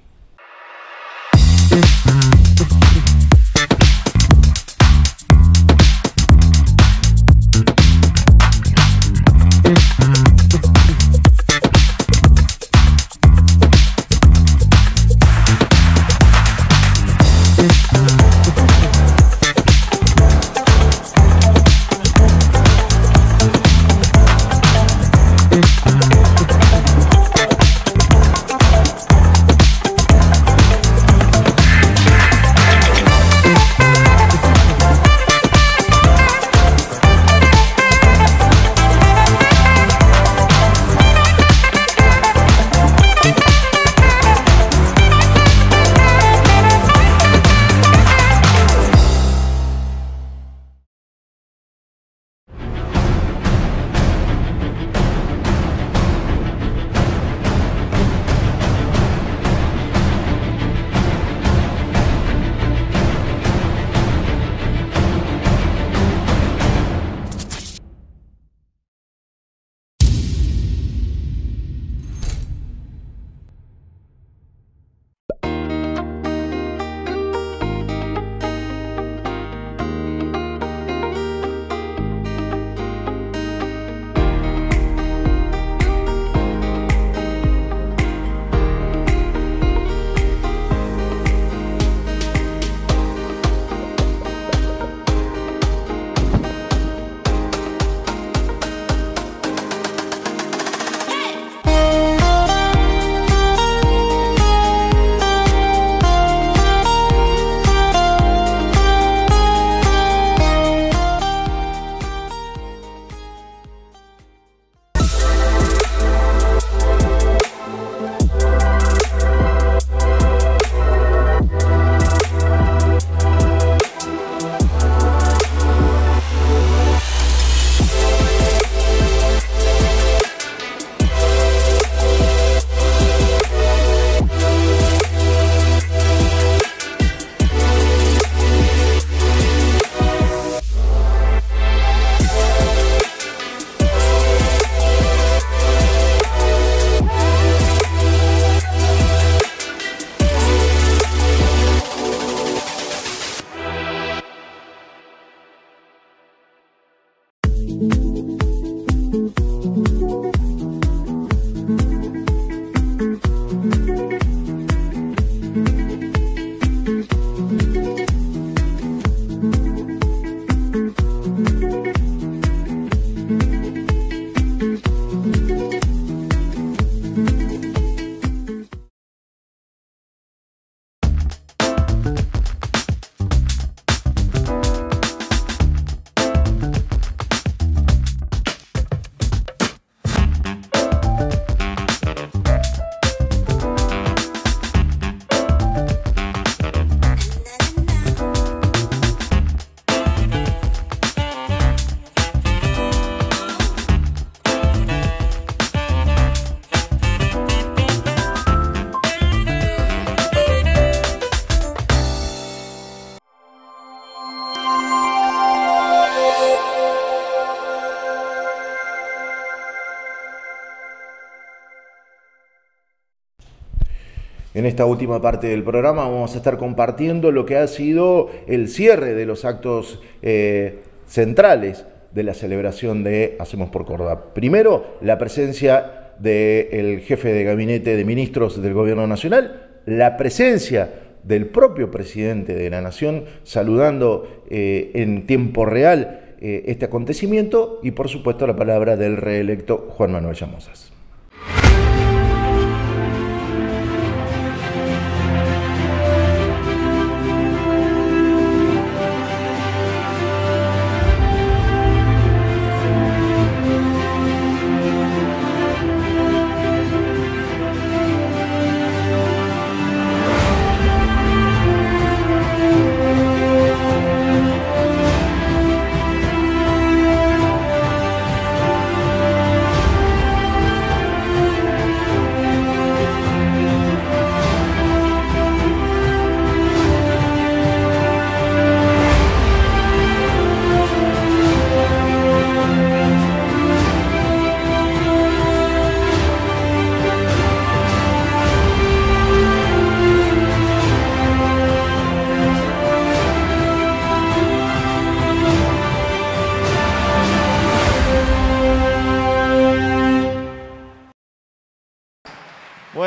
En esta última parte del programa vamos a estar compartiendo lo que ha sido el cierre de los actos eh, centrales de la celebración de Hacemos por Córdoba. Primero, la presencia del jefe de gabinete de ministros del Gobierno Nacional, la presencia del propio presidente de la Nación saludando eh, en tiempo real eh, este acontecimiento y, por supuesto, la palabra del reelecto Juan Manuel Llamosas.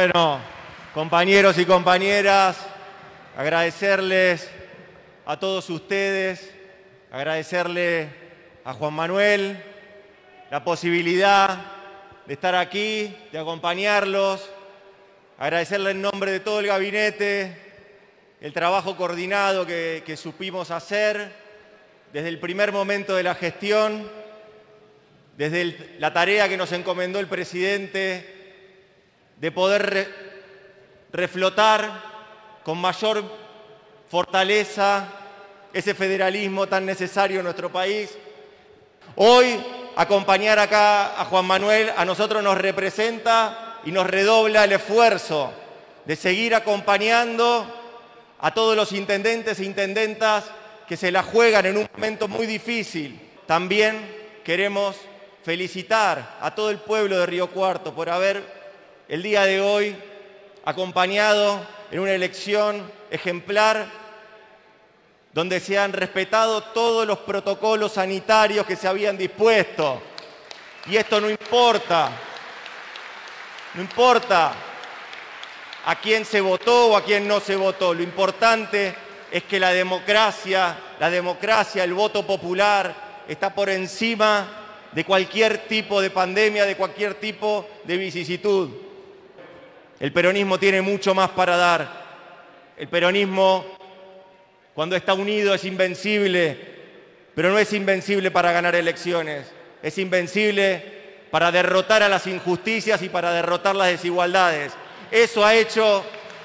Bueno, compañeros y compañeras, agradecerles a todos ustedes, agradecerle a Juan Manuel la posibilidad de estar aquí, de acompañarlos, agradecerle en nombre de todo el gabinete el trabajo coordinado que, que supimos hacer desde el primer momento de la gestión, desde el, la tarea que nos encomendó el presidente de poder re, reflotar con mayor fortaleza ese federalismo tan necesario en nuestro país. Hoy, acompañar acá a Juan Manuel a nosotros nos representa y nos redobla el esfuerzo de seguir acompañando a todos los intendentes e intendentas que se la juegan en un momento muy difícil. También queremos felicitar a todo el pueblo de Río Cuarto por haber el día de hoy acompañado en una elección ejemplar donde se han respetado todos los protocolos sanitarios que se habían dispuesto. Y esto no importa, no importa a quién se votó o a quién no se votó. Lo importante es que la democracia, la democracia, el voto popular está por encima de cualquier tipo de pandemia, de cualquier tipo de vicisitud. El peronismo tiene mucho más para dar. El peronismo, cuando está unido, es invencible, pero no es invencible para ganar elecciones. Es invencible para derrotar a las injusticias y para derrotar las desigualdades. Eso ha hecho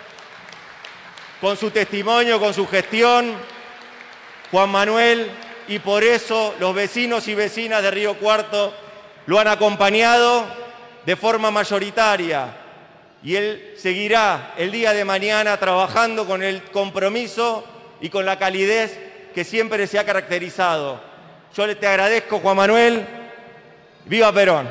con su testimonio, con su gestión, Juan Manuel, y por eso los vecinos y vecinas de Río Cuarto lo han acompañado de forma mayoritaria. Y él seguirá el día de mañana trabajando con el compromiso y con la calidez que siempre se ha caracterizado. Yo le te agradezco, Juan Manuel. ¡Viva Perón!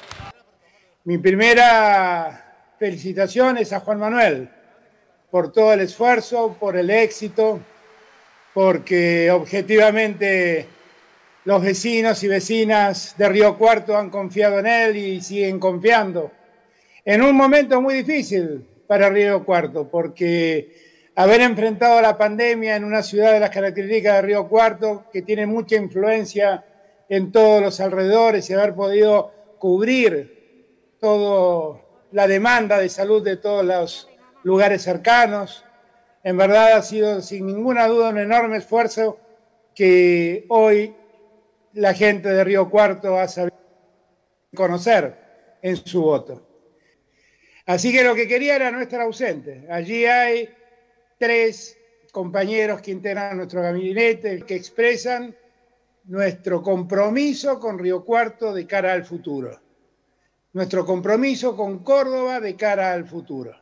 Mi primera felicitación es a Juan Manuel por todo el esfuerzo, por el éxito, porque objetivamente los vecinos y vecinas de Río Cuarto han confiado en él y siguen confiando. En un momento muy difícil para Río Cuarto, porque haber enfrentado la pandemia en una ciudad de las características de Río Cuarto, que tiene mucha influencia en todos los alrededores, y haber podido cubrir toda la demanda de salud de todos los lugares cercanos, en verdad ha sido sin ninguna duda un enorme esfuerzo que hoy la gente de Río Cuarto ha sabido conocer en su voto. Así que lo que quería era no estar ausente. Allí hay tres compañeros que integran nuestro gabinete que expresan nuestro compromiso con Río Cuarto de cara al futuro, nuestro compromiso con Córdoba de cara al futuro.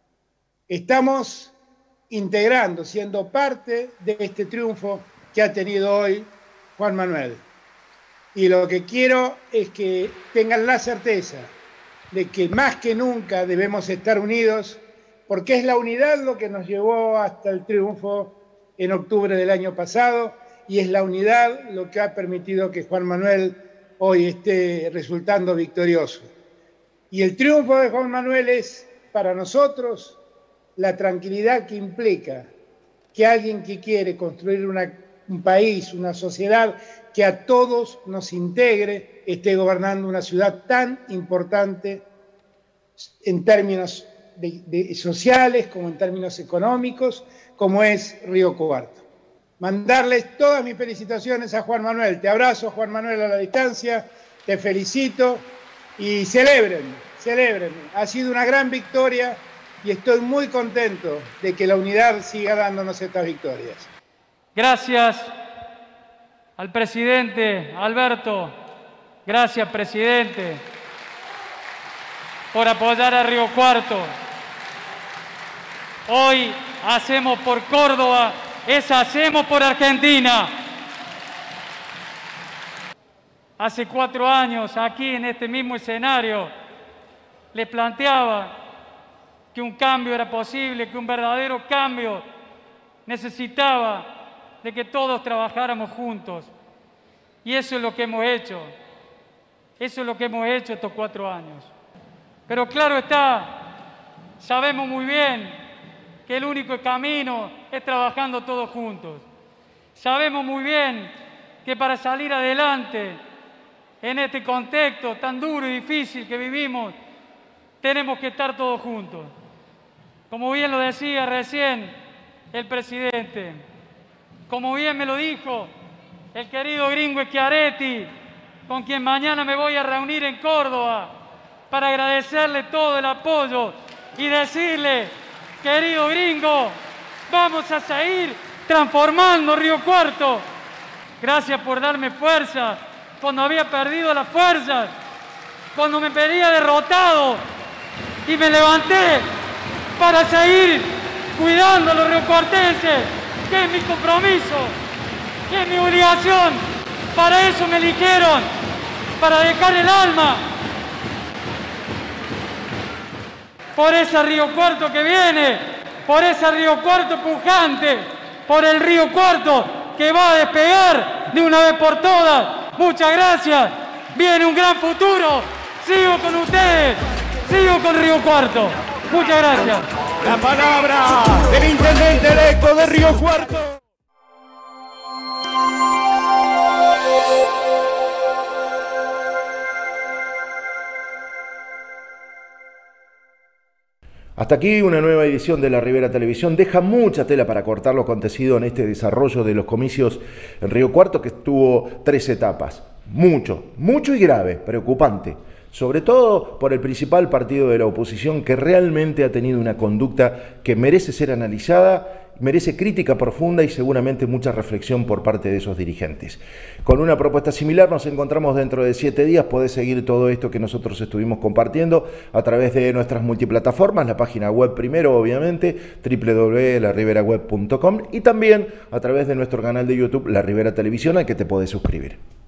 Estamos integrando, siendo parte de este triunfo que ha tenido hoy Juan Manuel. Y lo que quiero es que tengan la certeza de que más que nunca debemos estar unidos, porque es la unidad lo que nos llevó hasta el triunfo en octubre del año pasado, y es la unidad lo que ha permitido que Juan Manuel hoy esté resultando victorioso. Y el triunfo de Juan Manuel es para nosotros la tranquilidad que implica que alguien que quiere construir una, un país, una sociedad que a todos nos integre, esté gobernando una ciudad tan importante en términos de, de sociales como en términos económicos, como es Río Cuarto. Mandarles todas mis felicitaciones a Juan Manuel. Te abrazo, Juan Manuel, a la distancia, te felicito y celebren, celebren. Ha sido una gran victoria y estoy muy contento de que la unidad siga dándonos estas victorias. Gracias al presidente Alberto, gracias presidente, por apoyar a Río Cuarto. Hoy hacemos por Córdoba, es hacemos por Argentina. Hace cuatro años, aquí en este mismo escenario, les planteaba que un cambio era posible, que un verdadero cambio necesitaba de que todos trabajáramos juntos. Y eso es lo que hemos hecho. Eso es lo que hemos hecho estos cuatro años. Pero claro está Sabemos muy bien que el único camino es trabajando todos juntos. Sabemos muy bien que para salir adelante en este contexto tan duro y difícil que vivimos, tenemos que estar todos juntos. Como bien lo decía recién el presidente, como bien me lo dijo el querido gringo Schiaretti, con quien mañana me voy a reunir en Córdoba para agradecerle todo el apoyo y decirle, querido gringo, vamos a seguir transformando Río Cuarto. Gracias por darme fuerza cuando había perdido las fuerzas, cuando me pedía derrotado y me levanté para seguir cuidando a los riocuartenses, que es mi compromiso, que es mi obligación. Para eso me eligieron, para dejar el alma por ese Río Cuarto que viene, por ese Río Cuarto pujante, por el Río Cuarto que va a despegar de una vez por todas. Muchas gracias, viene un gran futuro, sigo con ustedes, sigo con Río Cuarto. Muchas gracias. La palabra del intendente electo de Río Cuarto. Hasta aquí una nueva edición de La Ribera Televisión. Deja mucha tela para cortar lo acontecido en este desarrollo de los comicios en Río Cuarto, que tuvo tres etapas. Mucho, mucho y grave, preocupante. Sobre todo por el principal partido de la oposición, que realmente ha tenido una conducta que merece ser analizada, merece crítica profunda y seguramente mucha reflexión por parte de esos dirigentes. Con una propuesta similar nos encontramos dentro de siete días. Podés seguir todo esto que nosotros estuvimos compartiendo a través de nuestras multiplataformas, la página web primero, obviamente, doble u doble u doble u punto la ribera web punto com, y también a través de nuestro canal de YouTube, La Ribera Televisión, al que te podés suscribir.